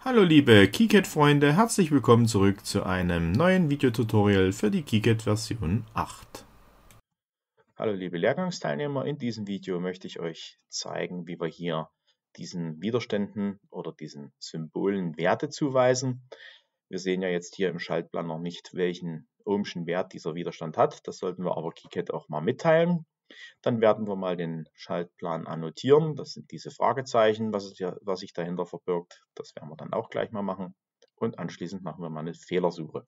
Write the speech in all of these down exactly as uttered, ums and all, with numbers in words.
Hallo liebe KiCad-Freunde, herzlich willkommen zurück zu einem neuen Videotutorial für die KiCad Version acht. Hallo liebe Lehrgangsteilnehmer, in diesem Video möchte ich euch zeigen, wie wir hier diesen Widerständen oder diesen Symbolen Werte zuweisen. Wir sehen ja jetzt hier im Schaltplan noch nicht, welchen ohmschen Wert dieser Widerstand hat. Das sollten wir aber KiCad auch mal mitteilen. Dann werden wir mal den Schaltplan annotieren. Das sind diese Fragezeichen, was, hier, was sich dahinter verbirgt. Das werden wir dann auch gleich mal machen. Und anschließend machen wir mal eine Fehlersuche.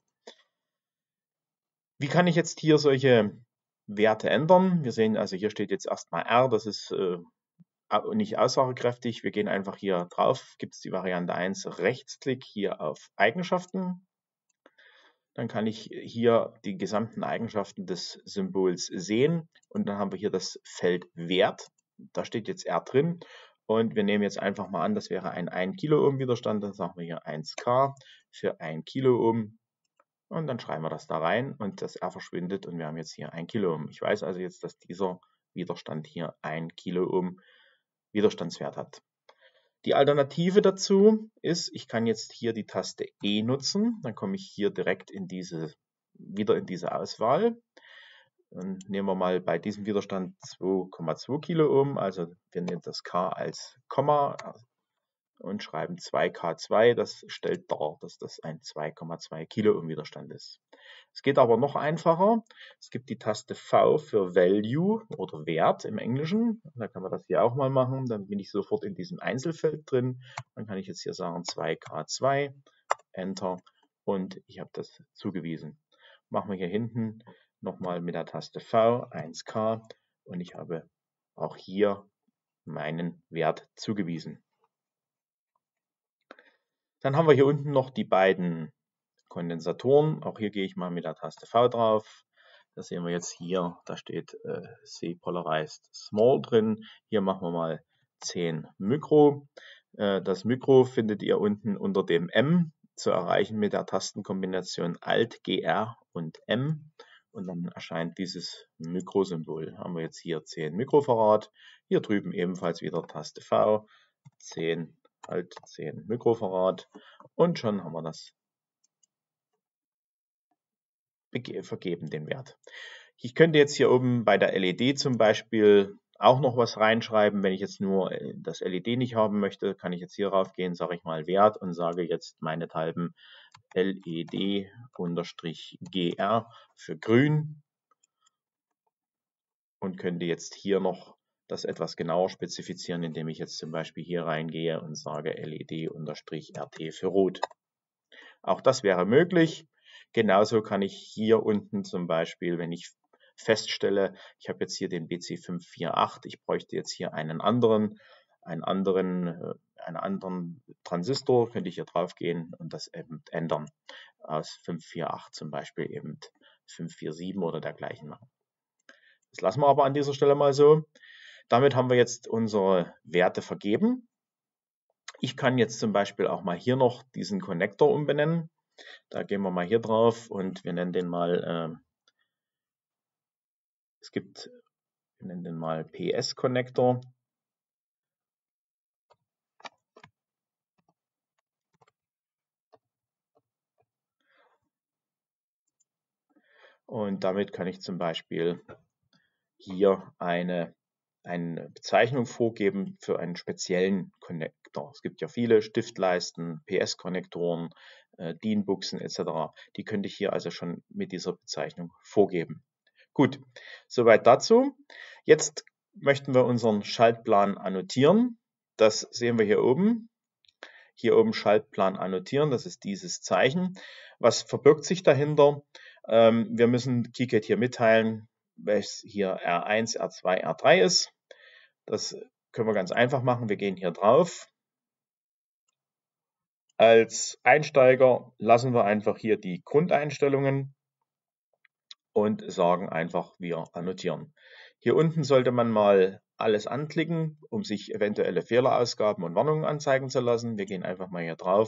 Wie kann ich jetzt hier solche Werte ändern? Wir sehen also, hier steht jetzt erstmal R, das ist äh, nicht aussagekräftig. Wir gehen einfach hier drauf, gibt es die Variante eins, Rechtsklick hier auf Eigenschaften. Dann kann ich hier die gesamten Eigenschaften des Symbols sehen und dann haben wir hier das Feld Wert. Da steht jetzt R drin und wir nehmen jetzt einfach mal an, das wäre ein ein Kiloohm Widerstand. Dann sagen wir hier eins K für ein Kiloohm. Und dann schreiben wir das da rein und das R verschwindet und wir haben jetzt hier ein Kiloohm. Ich weiß also jetzt, dass dieser Widerstand hier ein Kiloohm Widerstandswert hat. Die Alternative dazu ist, ich kann jetzt hier die Taste E nutzen. Dann komme ich hier direkt in diese, wieder in diese Auswahl. Dann nehmen wir mal bei diesem Widerstand zwei Komma zwei Kiloohm, also wir nehmen das K als Komma und schreiben zwei K zwei, das stellt dar, dass das ein zwei Komma zwei Kiloohm Widerstand ist. Es geht aber noch einfacher. Es gibt die Taste V für Value oder Wert im Englischen. Da kann man das hier auch mal machen. Dann bin ich sofort in diesem Einzelfeld drin. Dann kann ich jetzt hier sagen zwei K zwei, Enter und ich habe das zugewiesen. Machen wir hier hinten nochmal mit der Taste V eins K und ich habe auch hier meinen Wert zugewiesen. Dann haben wir hier unten noch die beiden Kondensatoren. Auch hier gehe ich mal mit der Taste V drauf. Das sehen wir jetzt hier, da steht äh, C Polarized Small drin. Hier machen wir mal zehn Mikro. Äh, das Mikro findet ihr unten unter dem M zu erreichen mit der Tastenkombination Alt, G R und M. Und dann erscheint dieses Mikrosymbol. Haben wir jetzt hier zehn Mikrofarad. Hier drüben ebenfalls wieder Taste V, zehn Alt zehn Mikrofarad und schon haben wir das vergeben, den Wert. Ich könnte jetzt hier oben bei der L E D zum Beispiel auch noch was reinschreiben. Wenn ich jetzt nur das L E D nicht haben möchte, kann ich jetzt hier rauf gehen, sage ich mal Wert und sage jetzt meinethalben L E D-G R für grün und könnte jetzt hier noch das etwas genauer spezifizieren, indem ich jetzt zum Beispiel hier reingehe und sage L E D-R T für rot. Auch das wäre möglich. Genauso kann ich hier unten zum Beispiel, wenn ich feststelle, ich habe jetzt hier den B C fünf vier acht, ich bräuchte jetzt hier einen anderen, einen anderen, einen anderen Transistor, könnte ich hier drauf gehen und das eben ändern. Aus fünf vier acht zum Beispiel eben fünf vier sieben oder dergleichen machen. Das lassen wir aber an dieser Stelle mal so. Damit haben wir jetzt unsere Werte vergeben. Ich kann jetzt zum Beispiel auch mal hier noch diesen Konnektor umbenennen. Da gehen wir mal hier drauf und wir nennen den mal, äh, es gibt, wir nennen den mal P S-Konnektor. Und damit kann ich zum Beispiel hier eine, eine Bezeichnung vorgeben für einen speziellen Konnektor. Es gibt ja viele Stiftleisten, P S-Konnektoren, äh, D I N-Buchsen et cetera. Die könnte ich hier also schon mit dieser Bezeichnung vorgeben. Gut, soweit dazu. Jetzt möchten wir unseren Schaltplan annotieren. Das sehen wir hier oben. Hier oben Schaltplan annotieren, das ist dieses Zeichen. Was verbirgt sich dahinter? Ähm, wir müssen KiCad hier mitteilen, welches hier R eins, R zwei, R drei ist. Das können wir ganz einfach machen. Wir gehen hier drauf. Als Einsteiger lassen wir einfach hier die Grundeinstellungen und sagen einfach, wir annotieren. Hier unten sollte man mal alles anklicken, um sich eventuelle Fehlerausgaben und Warnungen anzeigen zu lassen. Wir gehen einfach mal hier drauf,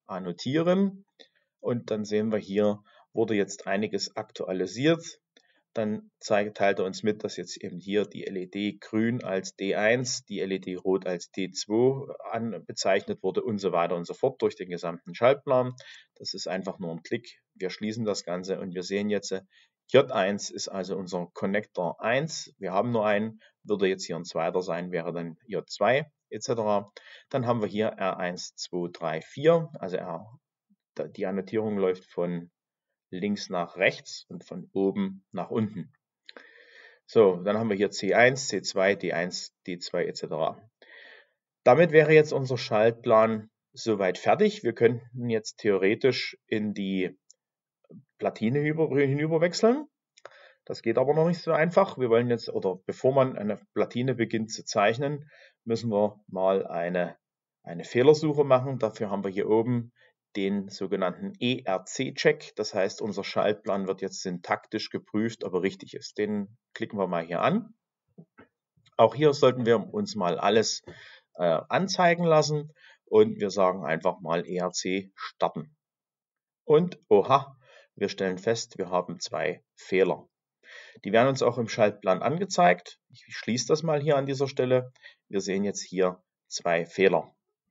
annotieren und dann sehen wir hier, wurde jetzt einiges aktualisiert. dann zeigt, teilt er uns mit, dass jetzt eben hier die L E D grün als D eins, die L E D rot als D zwei an, bezeichnet wurde und so weiter und so fort durch den gesamten Schaltplan. Das ist einfach nur ein Klick. Wir schließen das Ganze und wir sehen jetzt, J eins ist also unser Connector eins. Wir haben nur einen, würde jetzt hier ein zweiter sein, wäre dann J zwei et cetera. Dann haben wir hier R eins, zwei, drei, vier, also R, die Annotierung läuft von links nach rechts und von oben nach unten. So, dann haben wir hier C eins, C zwei, D eins, D zwei et cetera. Damit wäre jetzt unser Schaltplan soweit fertig. Wir könnten jetzt theoretisch in die Platine hinüberwechseln. Das geht aber noch nicht so einfach. Wir wollen jetzt, oder bevor man eine Platine beginnt zu zeichnen, müssen wir mal eine, eine Fehlersuche machen. Dafür haben wir hier oben den sogenannten E R C-Check. Das heißt, unser Schaltplan wird jetzt syntaktisch geprüft, ob er richtig ist. Den klicken wir mal hier an. Auch hier sollten wir uns mal alles äh, anzeigen lassen und wir sagen einfach mal E R C starten. Und oha, wir stellen fest, wir haben zwei Fehler. Die werden uns auch im Schaltplan angezeigt. Ich schließe das mal hier an dieser Stelle. Wir sehen jetzt hier zwei Fehler.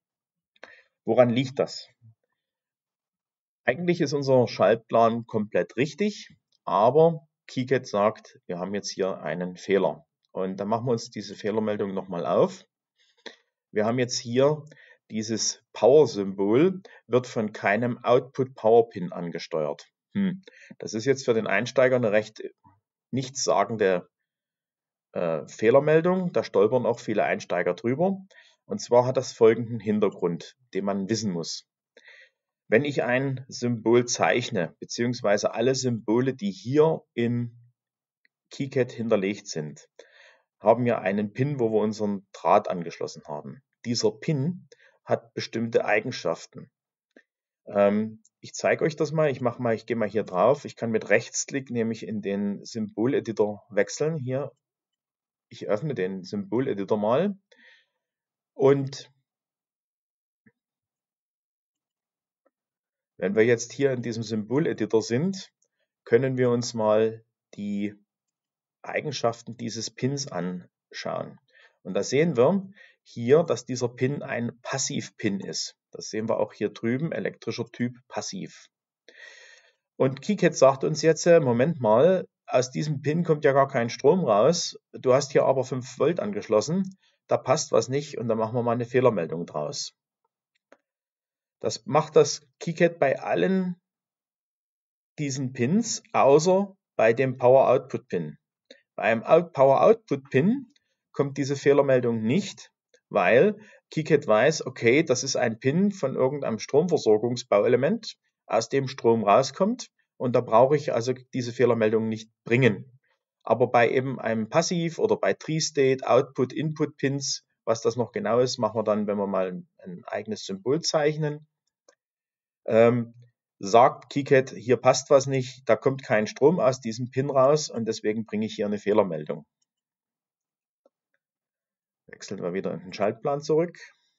Woran liegt das? Eigentlich ist unser Schaltplan komplett richtig, aber KiCad sagt, wir haben jetzt hier einen Fehler. Und dann machen wir uns diese Fehlermeldung nochmal auf. Wir haben jetzt hier dieses Power-Symbol, wird von keinem Output-Power-Pin angesteuert. Hm. Das ist jetzt für den Einsteiger eine recht nichtssagende äh, Fehlermeldung. Da stolpern auch viele Einsteiger drüber. Und zwar hat das folgenden Hintergrund, den man wissen muss. Wenn ich ein Symbol zeichne, beziehungsweise alle Symbole, die hier in KiCad hinterlegt sind, haben wir einen Pin, wo wir unseren Draht angeschlossen haben. Dieser Pin hat bestimmte Eigenschaften. Ähm, ich zeige euch das mal. Ich mache mal, ich gehe mal hier drauf. Ich kann mit Rechtsklick nämlich in den Symboleditor wechseln. Hier, ich öffne den Symboleditor mal und wenn wir jetzt hier in diesem Symboleditor sind, können wir uns mal die Eigenschaften dieses Pins anschauen. Und da sehen wir hier, dass dieser Pin ein Passiv-Pin ist. Das sehen wir auch hier drüben, elektrischer Typ Passiv. Und KiCad sagt uns jetzt, Moment mal, aus diesem Pin kommt ja gar kein Strom raus. Du hast hier aber fünf Volt angeschlossen. Da passt was nicht und da machen wir mal eine Fehlermeldung draus. Das macht das KiCad bei allen diesen Pins, außer bei dem Power-Output-Pin. Beim Power-Output-Pin kommt diese Fehlermeldung nicht, weil KiCad weiß, okay, das ist ein Pin von irgendeinem Stromversorgungsbauelement, aus dem Strom rauskommt und da brauche ich also diese Fehlermeldung nicht bringen. Aber bei eben einem Passiv- oder bei Tree-State, Output-Input-Pins, was das noch genau ist, machen wir dann, wenn wir mal ein eigenes Symbol zeichnen. Ähm, sagt KiCad, hier passt was nicht, da kommt kein Strom aus diesem Pin raus und deswegen bringe ich hier eine Fehlermeldung. Wechseln wir wieder in den Schaltplan zurück.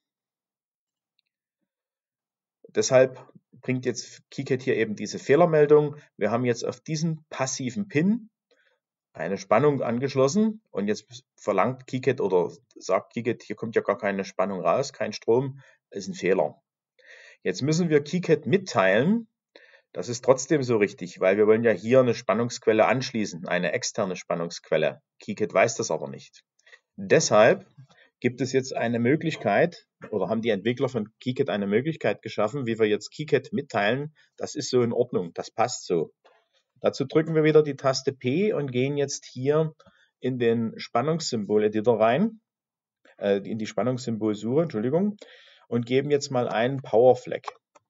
Deshalb bringt jetzt KiCad hier eben diese Fehlermeldung. Wir haben jetzt auf diesen passiven Pin eine Spannung angeschlossen und jetzt verlangt KiCad oder sagt KiCad, hier kommt ja gar keine Spannung raus, kein Strom, ist ein Fehler. Jetzt müssen wir KiCad mitteilen, das ist trotzdem so richtig, weil wir wollen ja hier eine Spannungsquelle anschließen, eine externe Spannungsquelle. KiCad weiß das aber nicht. Deshalb gibt es jetzt eine Möglichkeit, oder haben die Entwickler von KiCad eine Möglichkeit geschaffen, wie wir jetzt KiCad mitteilen, das ist so in Ordnung, das passt so. Dazu drücken wir wieder die Taste P und gehen jetzt hier in den Spannungssymbol-Editor rein, äh, in die Spannungssymbolsuche, Entschuldigung, und geben jetzt mal einen Power-Flag.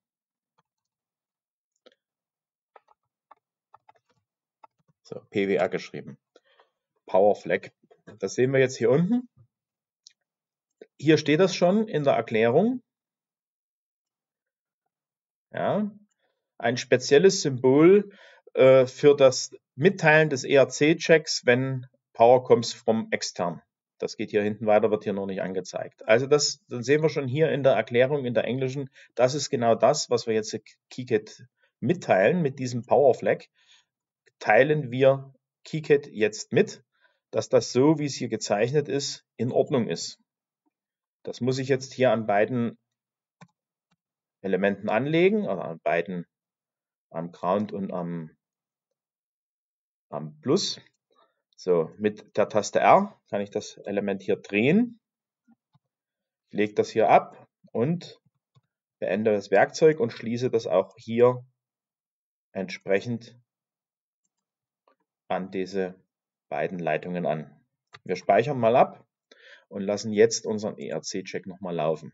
So, P W R geschrieben. Power-Flag. Das sehen wir jetzt hier unten. Hier steht das schon in der Erklärung. Ja, ein spezielles Symbol äh, für das Mitteilen des E R C-Checks, wenn Power comes from extern. Das geht hier hinten weiter, wird hier noch nicht angezeigt. Also das, dann sehen wir schon hier in der Erklärung, in der englischen, das ist genau das, was wir jetzt KiCad mitteilen mit diesem Power Flag. Teilen wir KiCad jetzt mit, dass das so, wie es hier gezeichnet ist, in Ordnung ist. Das muss ich jetzt hier an beiden Elementen anlegen, also an beiden, am Ground und am, am Plus. So, mit der Taste R kann ich das Element hier drehen. Ich lege das hier ab und beende das Werkzeug und schließe das auch hier entsprechend an diese beiden Leitungen an. Wir speichern mal ab und lassen jetzt unseren E R C-Check nochmal laufen.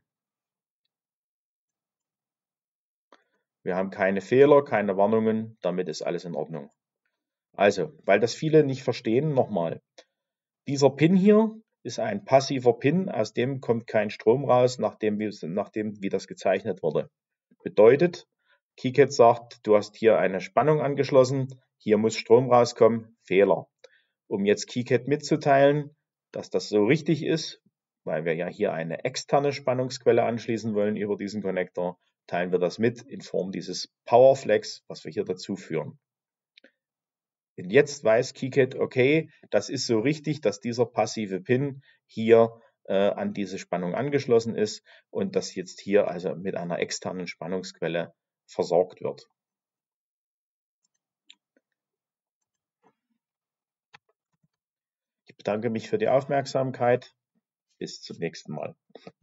Wir haben keine Fehler, keine Warnungen, damit ist alles in Ordnung. Also, weil das viele nicht verstehen, nochmal. Dieser Pin hier ist ein passiver Pin, aus dem kommt kein Strom raus, nachdem, nachdem wie das gezeichnet wurde. Bedeutet, KiCad sagt, du hast hier eine Spannung angeschlossen, hier muss Strom rauskommen, Fehler. Um jetzt KiCad mitzuteilen, dass das so richtig ist, weil wir ja hier eine externe Spannungsquelle anschließen wollen über diesen Connector, teilen wir das mit in Form dieses Powerflex, was wir hier dazu führen. Und jetzt weiß KiCad, okay, das ist so richtig, dass dieser passive Pin hier äh, an diese Spannung angeschlossen ist und das jetzt hier also mit einer externen Spannungsquelle versorgt wird. Ich bedanke mich für die Aufmerksamkeit. Bis zum nächsten Mal.